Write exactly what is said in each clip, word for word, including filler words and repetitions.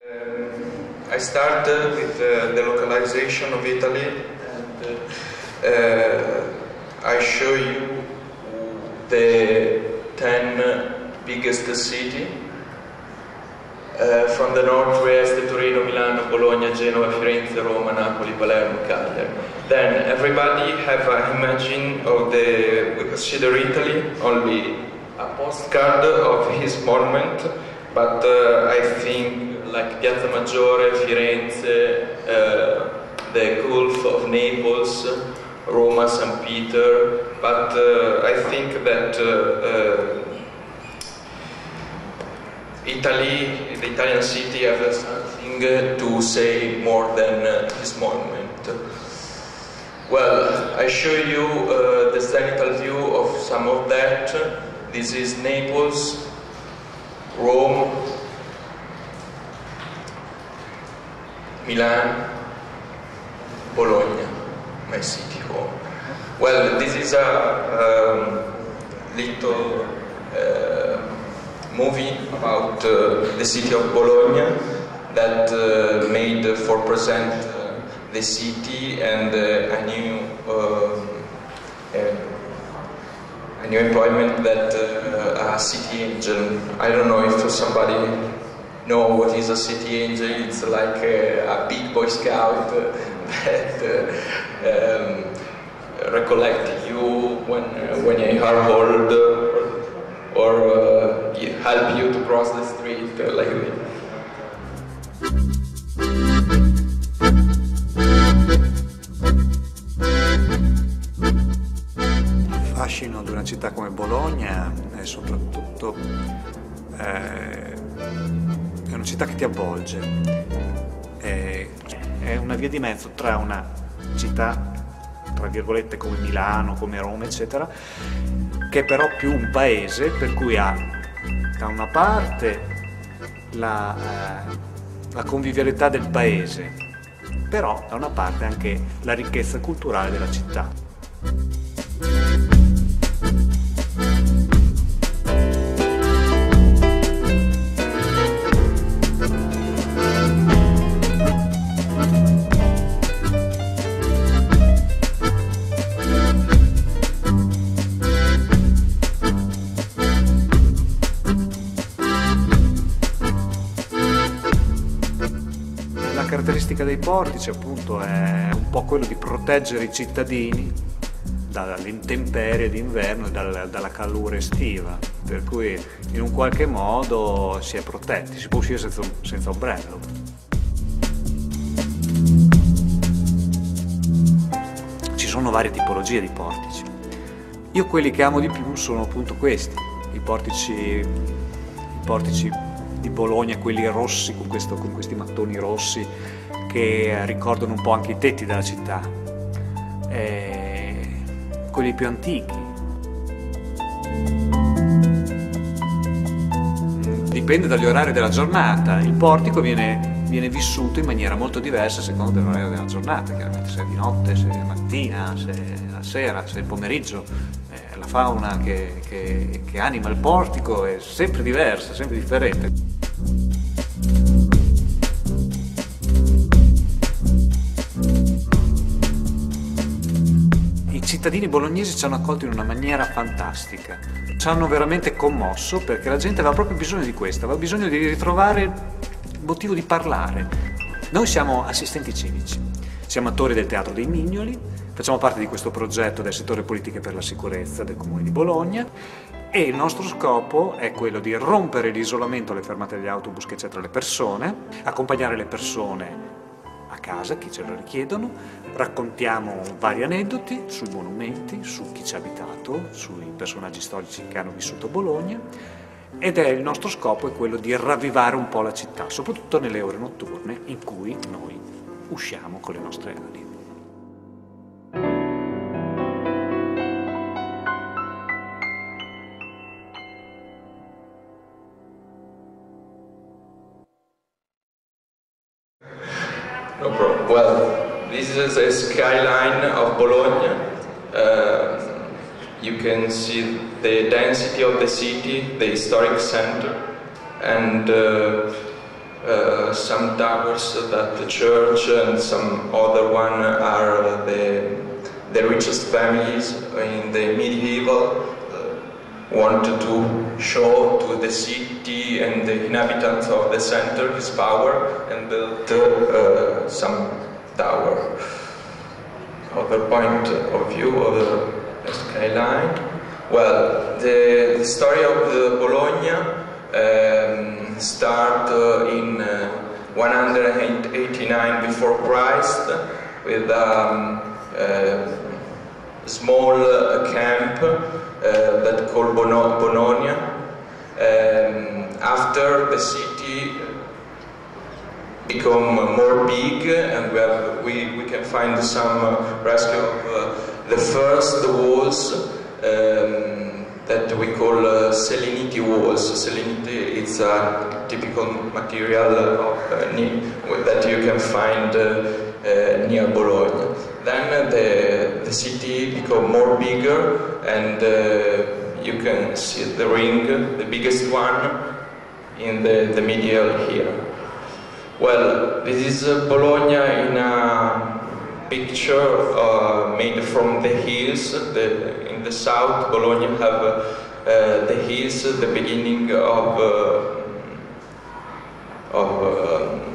Um, I started with uh, the localization of Italy, and uh, uh, I show you the ten biggest cities. Uh, from the north we have Torino, Milano, Bologna, Genova, Firenze, Roma, Napoli, Palermo, Cagliari. Then everybody have an imagine of the, we consider Italy only a postcard of his monument, but uh, I think like Piazza Maggiore, Firenze, uh, the Gulf of Naples, Roma, Saint Peter, but uh, I think that uh, uh, Italy, the Italian city, has something to say more than uh, his monument. Well, I show you uh, the zenithal view of some of that. This is Naples, Rome, Milan, Bologna, my city home. Well, this is a um, little uh, movie about uh, the city of Bologna that uh, made for present uh, the city and uh, a new uh, uh, a new employment that uh, a city angel. I don't know if somebody know what is a city angel. It's like a, a big Boy Scout that uh, um, recollect you when uh, when you are old, uh, or uh, help you to cross the street uh, like this. Il fascino di una città come Bologna è soprattutto eh, è una città che ti avvolge, è, è una via di mezzo tra una città tra virgolette come Milano, come Roma eccetera, che è però più un paese, per cui ha da una parte la, eh, la convivialità del paese, però da una parte anche la ricchezza culturale della città. La caratteristica dei portici appunto è un po' quello di proteggere i cittadini dall'intemperie d'inverno e dal, dalla calore estiva, per cui in un qualche modo si è protetti, si può uscire senza, senza ombrello. Ci sono varie tipologie di portici. Io quelli che amo di più sono appunto questi, i portici, i portici di Bologna, quelli rossi con, questo, con questi mattoni rossi che ricordano un po' anche i tetti della città, e quelli più antichi. Dipende dagli orari della giornata, il portico viene, viene vissuto in maniera molto diversa a seconda dell'orario della giornata, chiaramente se è di notte, se è mattina, se è la sera, se è il pomeriggio. Eh, la fauna che, che, che anima il portico è sempre diversa, sempre differente. I cittadini bolognesi ci hanno accolto in una maniera fantastica, ci hanno veramente commosso perché la gente aveva proprio bisogno di questo, aveva bisogno di ritrovare motivo di parlare. Noi siamo assistenti civici, siamo attori del Teatro dei Mignoli, facciamo parte di questo progetto del settore politiche per la sicurezza del Comune di Bologna e il nostro scopo è quello di rompere l'isolamento alle fermate degli autobus che c'è tra le persone, accompagnare le persone a casa, chi ce lo richiedono, raccontiamo vari aneddoti sui monumenti, su chi ci ha abitato, sui personaggi storici che hanno vissuto a Bologna, ed è il nostro scopo è quello di ravvivare un po' la città, soprattutto nelle ore notturne in cui noi usciamo con le nostre ali. No problem. Well, this is a skyline of Bologna. Uh, you can see the density of the city, the historic center, and uh, uh, some towers that the church and some other one are the, the richest families in the medieval uh, wanted to show to the city and the inhabitants of the center his power and built uh, some tower. Other point of view of the skyline. Well, the, the story of the Bologna um, start uh, in uh, one hundred eighty-nine before Christ with um, a small uh, camp uh, that called Bono Bononia. Um, after the city become more big, and we, have, we, we can find some uh, rescue of uh, the first walls um, that we call uh, Selenite walls. Selenite is a typical material of, uh, that you can find uh, uh, near Bologna. Then uh, the, the city become more bigger, and uh, you can see the ring, the biggest one in the, the middle here. Well, this is uh, Bologna in a picture uh, made from the hills. The, in the south, Bologna have uh, uh, the hills, the beginning of uh, of um,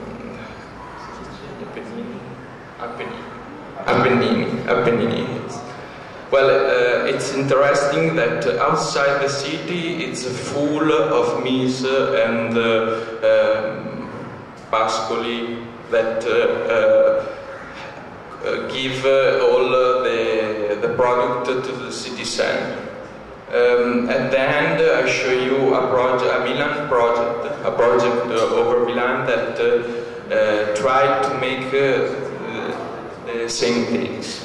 Apennini. Apennini. Well, uh, it's interesting that outside the city it's full of mise and uh, um, pascoli that uh, uh, give uh, all uh, the, the product to the city center. Um, at the end, I show you a project, a Milan project, a project uh, over Milan that uh, uh, tried to make uh, the, the same things.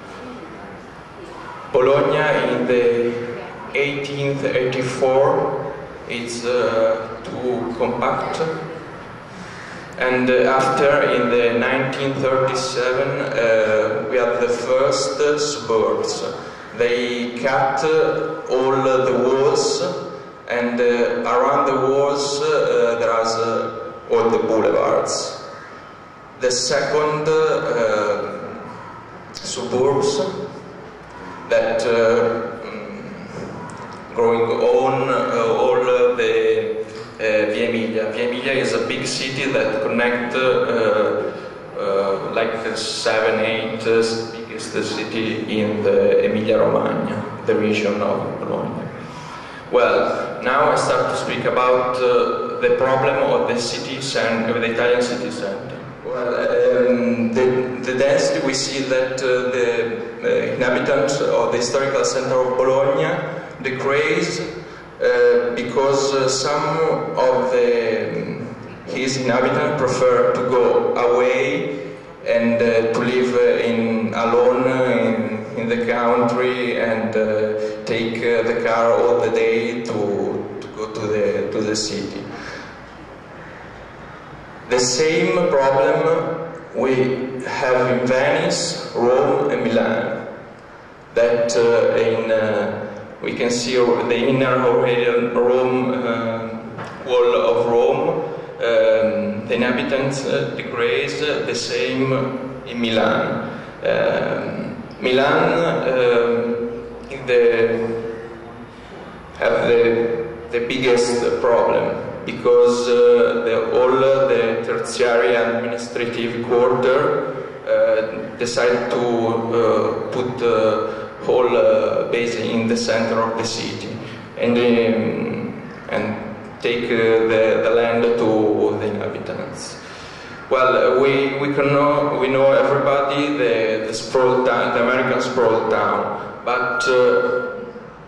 Bologna in the eighteen eighty-four is uh, too compact. And uh, after, in the nineteen thirty-seven, uh, we had the first uh, suburbs. They cut uh, all uh, the walls, and uh, around the walls uh, there are uh, all the boulevards. The second uh, suburbs that uh, growing on uh, all uh, the Uh, Via Emilia. Via Emilia is a big city that connects uh, uh, like seven, eight uh, biggest city in the Emilia-Romagna, the region of Bologna. Well, now I start to speak about uh, the problem of the city center, of the Italian city center. Well, um, the, the density, we see that uh, the uh, inhabitants of the historical center of Bologna decrease. Uh, because uh, some of the, um, his inhabitants prefer to go away and uh, to live uh, in alone in, in the country and uh, take uh, the car all the day to, to go to the, to the city. The same problem we have in Venice, Rome and Milan. That uh, in uh, we can see the inner Aurelian Rome uh, wall of Rome. Um, the inhabitants uh, decrease uh, the same in Milan. Um, Milan uh, in the, have the, the biggest problem because uh, the, all uh, the tertiary administrative quarter uh, decided to uh, put uh, whole uh, base in the center of the city and um, and take uh, the, the land to the inhabitants. Well, we we can know we know everybody the the sprawl town, the American sprawl town, but uh,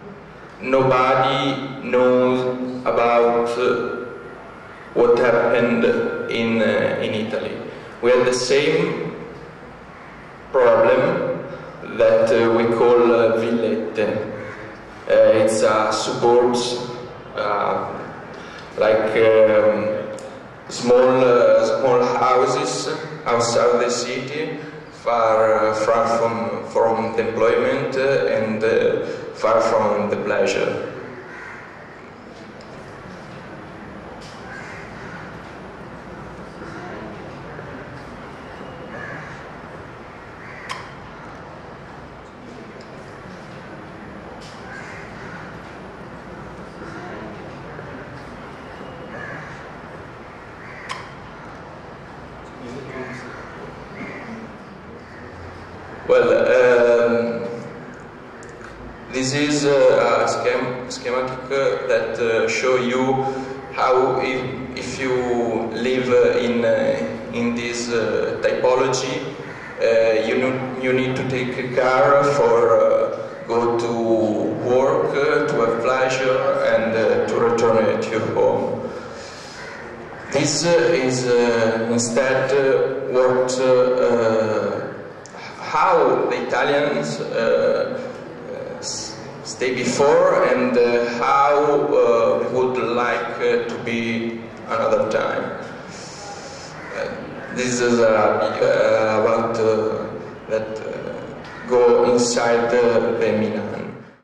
nobody knows about uh, what happened in uh, in Italy. We had the same problem that uh, we call uh, villette. Uh, it's uh, suburbs, uh, like um, small uh, small houses outside the city, far uh, far from from the employment uh, and uh, far from the pleasure. This is uh, a schem schematic uh, that uh, show you how if, if you live uh, in uh, in this uh, typology, uh, you know, you need to take a car for uh, go to work, uh, to have pleasure, and uh, to return to your home. This uh, is uh, instead uh, what uh, uh, how the Italians uh, uh, stay before, and uh, how uh, we would like uh, to be another time. Uh, this is uh, uh, about uh, that uh, go inside uh, the Milan.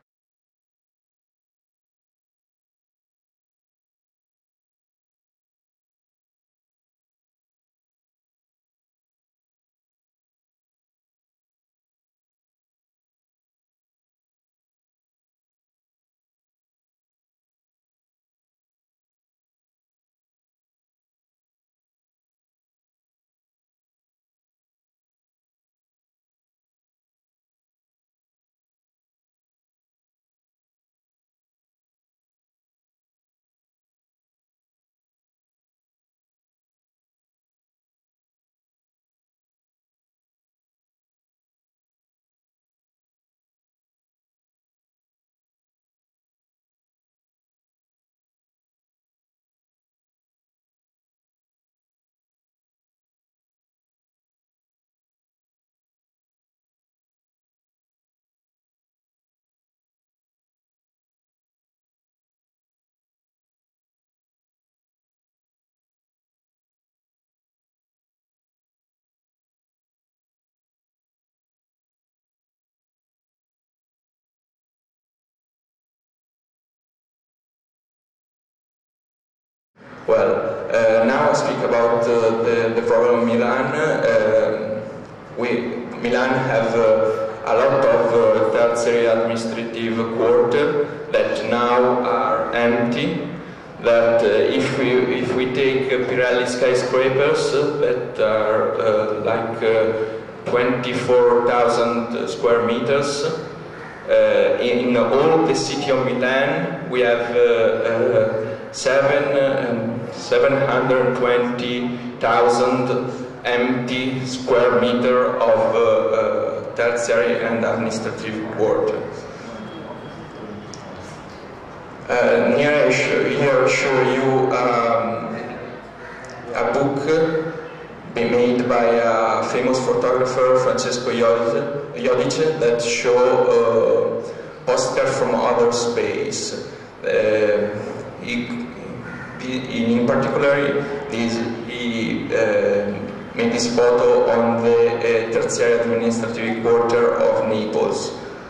Well, uh, now I speak about uh, the, the problem of Milan. Uh, we, Milan have uh, a lot of uh, tertiary administrative quarters that now are empty. That uh, if we if we take uh, Pirelli skyscrapers uh, that are uh, like uh, twenty-four thousand square meters, uh, in all the city of Milan we have uh, uh, seven um, seven hundred twenty thousand empty square meter of uh, uh, tertiary and administrative quarters. Uh, here I show, here I show you um, a book made by a famous photographer, Francesco Iodice, that show uh, postcards from outer space. Uh, he, he, in particular, this, he uh, made this photo on the uh, tertiary administrative quarter of Naples.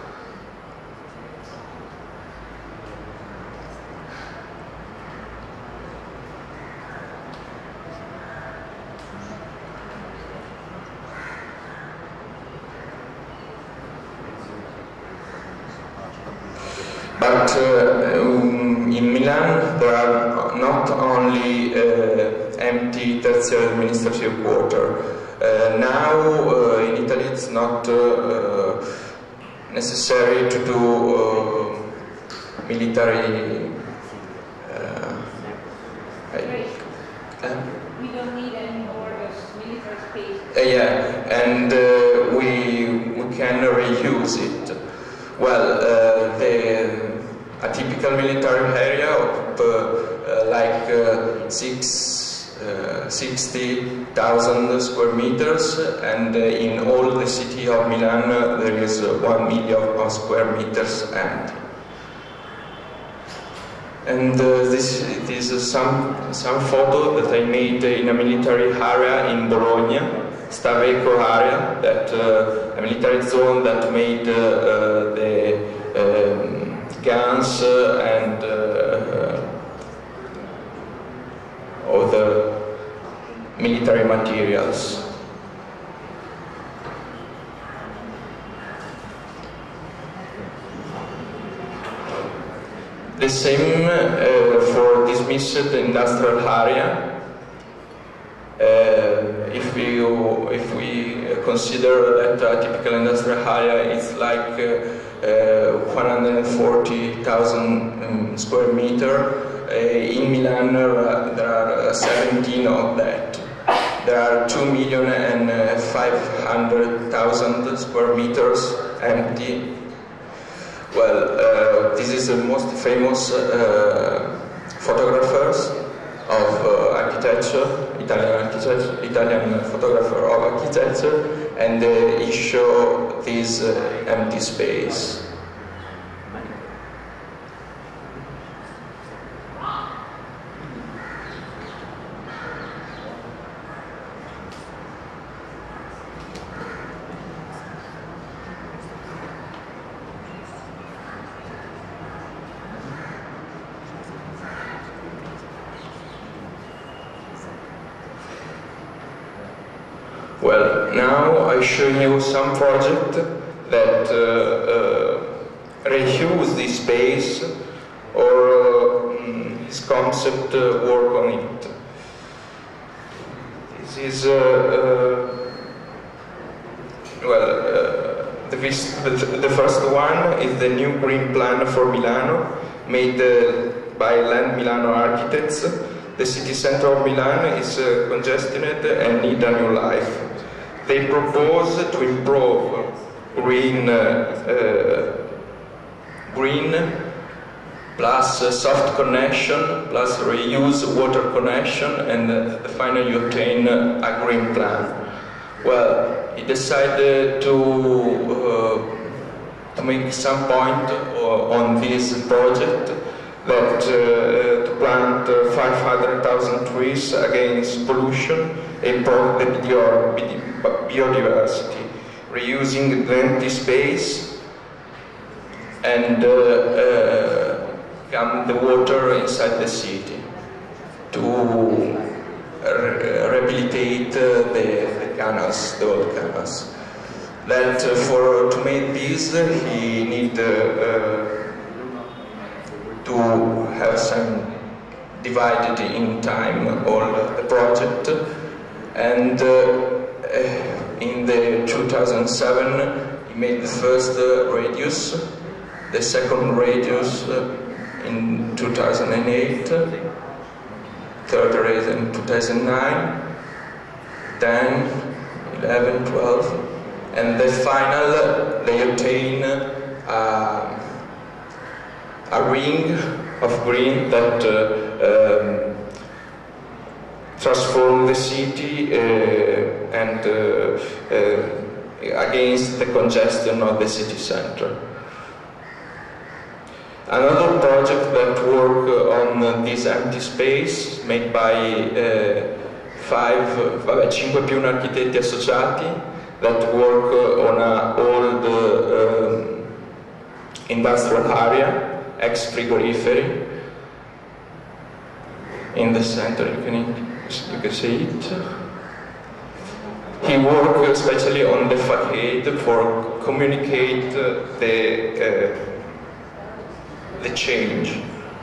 But uh, um, in Milan there are not only uh, empty tertiary administrative quarter. Uh, now uh, in Italy it's not uh, necessary to do uh, military. Uh, Great. Uh, we don't need any more military space. Uh, yeah, and uh, we we can reuse it. Well, uh, the, a typical military area of uh, uh, like uh, six, uh, sixty thousand square meters, and uh, in all the city of Milan uh, there is uh, one million of square meters empty. And uh, this, this is some, some photo that I made in a military area in Bologna, Staveco area, that uh, a military zone that made uh, uh, the um, guns uh, and uh, other military materials. The same uh, for dismissed industrial area. Uh, if we if we consider that a typical industrial area is like uh, uh, one hundred forty thousand um, square meter. Uh, in Milan uh, there are uh, seventeen of that. There are two million and five hundred thousand square meters empty. Well, uh, this is the most famous uh, photographers of uh, architecture, Italian architecture, Italian photographer of architecture, and uh, he showed this uh, empty space. Well, now I show you some project that uh, uh, reuse this space or uh, his concept uh, work on it. This is, uh, uh, well, uh, the, the first one is the new green plan for Milano, made uh, by Land Milano architects. The city center of Milan is uh, congested and need a new life. They propose to improve green, uh, uh, green plus uh, soft connection plus reuse water connection, and uh, finally you obtain uh, a green plan. Well, he decided to uh, to make some point uh, on this project, that uh, to plant uh, five hundred thousand trees against pollution, improve the bio biodiversity, reusing the empty space, and uh, uh, come the water inside the city to re rehabilitate uh, the, the canals, the old canals. That uh, for to make this, uh, he need uh, uh, to have some divided in time all the project, and uh, in the two thousand seven he made the first uh, radius, the second radius uh, in two thousand eight, third radius in two thousand nine, ten, eleven, twelve, and the final they obtain uh, a ring of green that uh, um, transform the city uh, and uh, uh, against the congestion of the city center. Another project that work on this empty space, made by uh, five, vabbè, cinque più architetti associati, that work on an old uh, um, industrial area, ex-frigoriferi. In the center, you can, you can see it. He worked especially on the facade for communicate the uh, the change.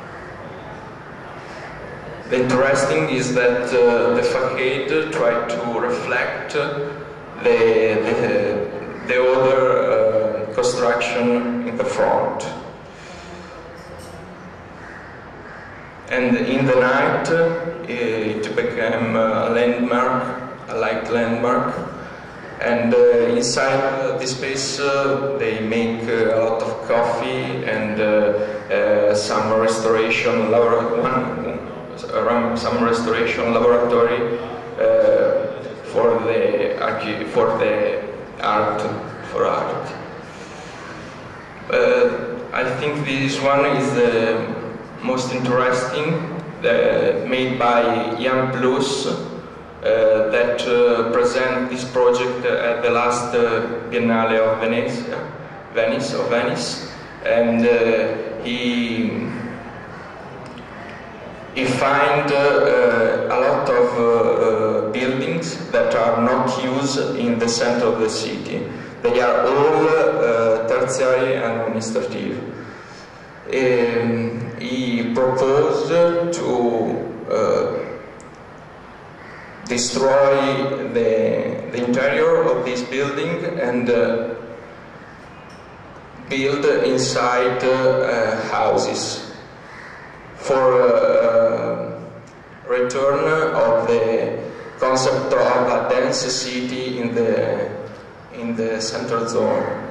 The interesting is that uh, the facade tried to reflect the the, the other uh, construction in the front. And in the night, uh, it became a landmark, a light landmark. And uh, inside uh, this space, uh, they make uh, a lot of coffee and uh, uh, some restoration laboratory, some restoration laboratory uh, for the for the art, for art. Uh, I think this one is the most interesting, uh, made by Jan Plus, uh, that uh, present this project at the last uh, Biennale of Venice, Venice of Venice, and uh, he he find uh, a lot of uh, uh, buildings that are not used in the center of the city. They are all uh, tertiary and administrative. Um, he proposed to uh, destroy the, the interior of this building and uh, built inside uh, houses for uh, return of the concept of a dense city in the in the central zone.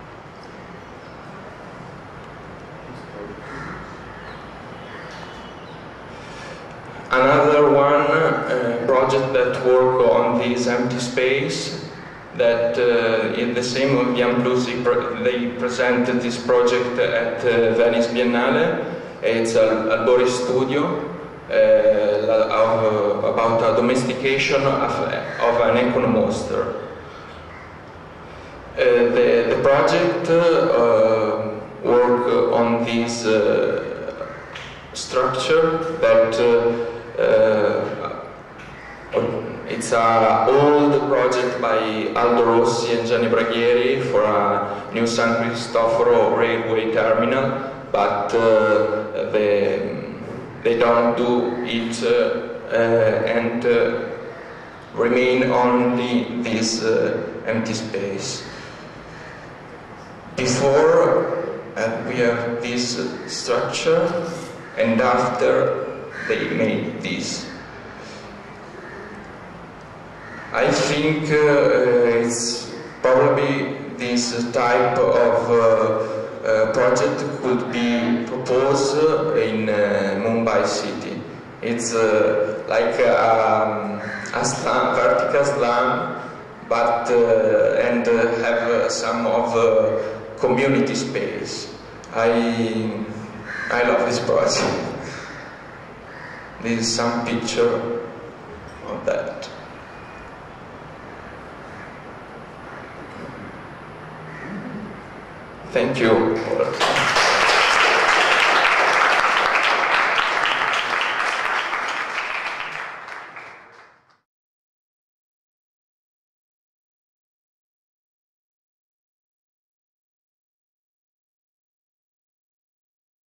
Another one uh, project that work on this empty space, that uh, in the same Young Blues they presented this project at uh, Venice Biennale. It's a Albori studio uh, of, about a domestication of, of an economonster. Uh, the, the project uh, work on this uh, structure that uh, uh, it's an old project by Aldo Rossi and Gianni Braghieri for a new San Cristoforo railway terminal, but uh, they, they don't do it uh, uh, and uh, remain only this uh, empty space. Before uh, we have this uh, structure, and after they made this. I think uh, it's probably this type of uh, uh, project could be proposed in uh, Mumbai city. It's uh, like um, a slum, vertical slum, but uh, and uh, have uh, some of uh, community space. I I love this project. This is some picture of that. Thank you.